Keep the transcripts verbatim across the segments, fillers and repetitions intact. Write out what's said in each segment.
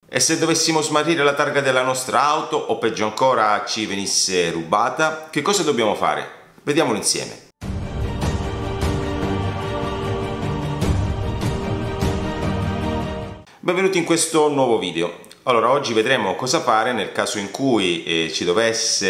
E se dovessimo smarrire la targa della nostra auto o peggio ancora ci venisse rubata, che cosa dobbiamo fare? Vediamolo insieme. Benvenuti in questo nuovo video. Allora, oggi vedremo cosa fare nel caso in cui eh, ci dovesse,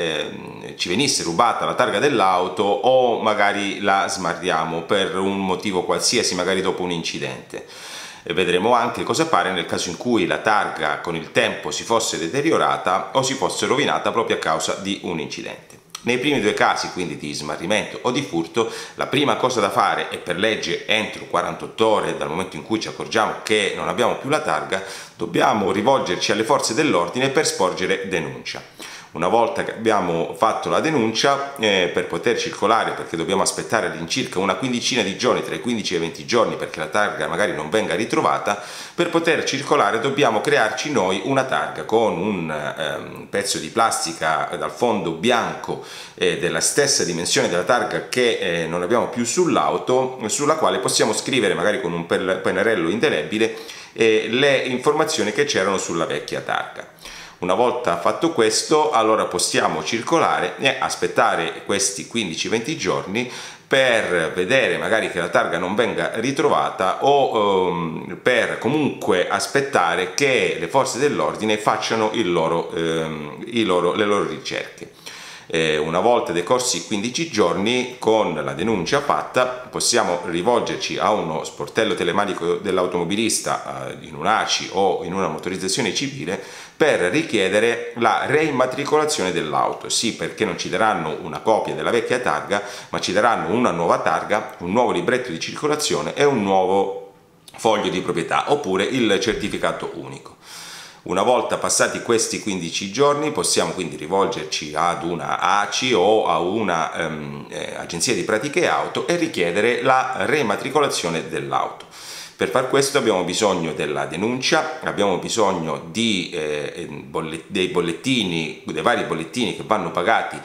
eh, ci venisse rubata la targa dell'auto o magari la smarriamo per un motivo qualsiasi, magari dopo un incidente. E vedremo anche cosa fare nel caso in cui la targa con il tempo si fosse deteriorata o si fosse rovinata proprio a causa di un incidente. Nei primi due casi, quindi di smarrimento o di furto, la prima cosa da fare è, per legge entro quarantotto ore dal momento in cui ci accorgiamo che non abbiamo più la targa, dobbiamo rivolgerci alle forze dell'ordine per sporgere denuncia. Una volta che abbiamo fatto la denuncia, eh, per poter circolare, perché dobbiamo aspettare all'incirca una quindicina di giorni, tra i quindici e i venti giorni, perché la targa magari non venga ritrovata, per poter circolare dobbiamo crearci noi una targa con un eh, pezzo di plastica dal fondo bianco eh, della stessa dimensione della targa che eh, non abbiamo più sull'auto, sulla quale possiamo scrivere magari con un pennarello indelebile eh, le informazioni che c'erano sulla vecchia targa. Una volta fatto questo, allora possiamo circolare e aspettare questi quindici venti giorni per vedere magari che la targa non venga ritrovata o um, per comunque aspettare che le forze dell'ordine facciano il loro, um, i loro, le loro ricerche. Eh, una volta decorsi quindici giorni, con la denuncia fatta, possiamo rivolgerci a uno sportello telematico dell'automobilista, eh, in un'A C I o in una motorizzazione civile, per richiedere la reimmatricolazione dell'auto. Sì, perché non ci daranno una copia della vecchia targa, ma ci daranno una nuova targa, un nuovo libretto di circolazione e un nuovo foglio di proprietà, oppure il certificato unico. Una volta passati questi quindici giorni possiamo quindi rivolgerci ad una A C I o a una um, eh, agenzia di pratiche auto e richiedere la rematricolazione dell'auto. Per far questo abbiamo bisogno della denuncia, abbiamo bisogno di, eh, bollet- dei bollettini, dei vari bollettini che vanno pagati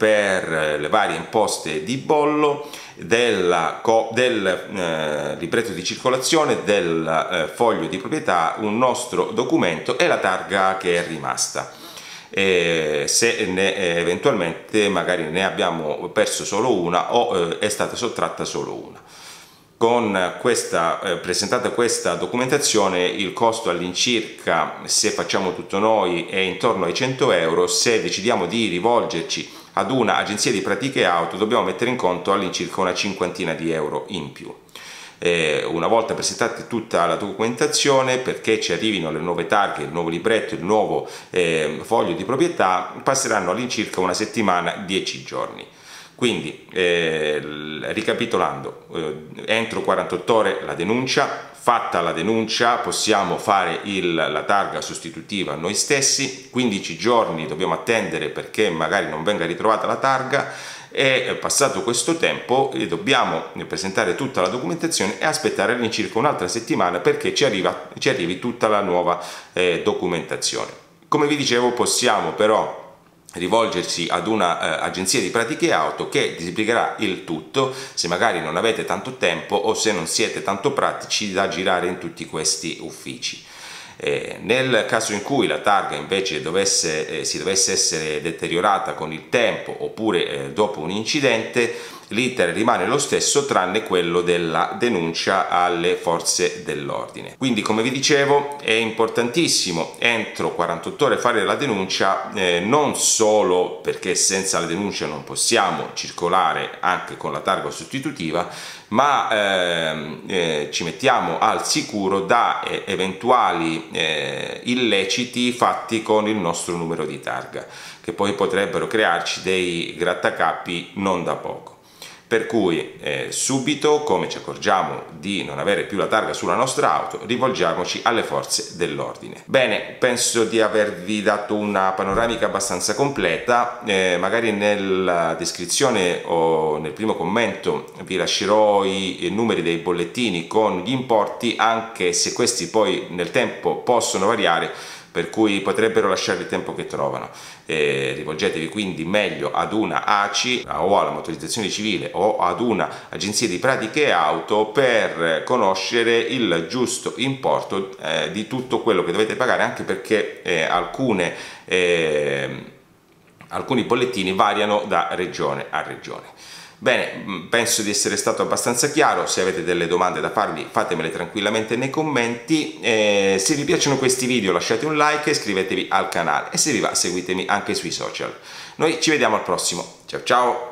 per le varie imposte di bollo, del, del eh, libretto di circolazione, del eh, foglio di proprietà, un nostro documento e la targa che è rimasta. E se ne, eh, eventualmente magari ne abbiamo perso solo una o eh, è stata sottratta solo una. Con questa, eh, presentata questa documentazione, il costo all'incirca, se facciamo tutto noi, è intorno ai cento euro. Se decidiamo di rivolgerci ad una agenzia di pratiche auto dobbiamo mettere in conto all'incirca una cinquantina di euro in più. Eh, una volta presentata tutta la documentazione, perché ci arrivino le nuove targhe, il nuovo libretto, il nuovo eh, foglio di proprietà, passeranno all'incirca una settimana, dieci giorni. Quindi, eh, ricapitolando, eh, entro quarantotto ore la denuncia, fatta la denuncia possiamo fare il, la targa sostitutiva noi stessi, quindici giorni dobbiamo attendere perché magari non venga ritrovata la targa e passato questo tempo eh, dobbiamo presentare tutta la documentazione e aspettare all'incirca un'altra settimana perché ci, arriva, ci arrivi tutta la nuova eh, documentazione. Come vi dicevo, possiamo però rivolgersi ad una eh, agenzia di pratiche auto che disbricherà il tutto se magari non avete tanto tempo o se non siete tanto pratici da girare in tutti questi uffici. Eh, nel caso in cui la targa invece dovesse, eh, si dovesse essere deteriorata con il tempo oppure eh, dopo un incidente, l'iter rimane lo stesso tranne quello della denuncia alle forze dell'ordine. Quindi, come vi dicevo, è importantissimo entro quarantotto ore fare la denuncia, eh, non solo perché senza la denuncia non possiamo circolare anche con la targa sostitutiva, ma eh, eh, ci mettiamo al sicuro da eh, eventuali eh, illeciti fatti con il nostro numero di targa, che poi potrebbero crearci dei grattacapi non da poco. Per cui eh, subito, come ci accorgiamo di non avere più la targa sulla nostra auto, rivolgiamoci alle forze dell'ordine. Bene, penso di avervi dato una panoramica abbastanza completa. Eh, magari nella descrizione o nel primo commento vi lascerò i, i numeri dei bollettini con gli importi, anche se questi poi nel tempo possono variare, per cui potrebbero lasciare il tempo che trovano. Eh, rivolgetevi quindi meglio ad una A C I o alla motorizzazione civile o ad una agenzia di pratiche auto per conoscere il giusto importo eh, di tutto quello che dovete pagare, anche perché eh, alcune eh, alcuni bollettini variano da regione a regione. Bene, penso di essere stato abbastanza chiaro. Se avete delle domande da farvi, fatemele tranquillamente nei commenti. Eh, se vi piacciono questi video lasciate un like e iscrivetevi al canale, e se vi va seguitemi anche sui social. Noi ci vediamo al prossimo, ciao ciao!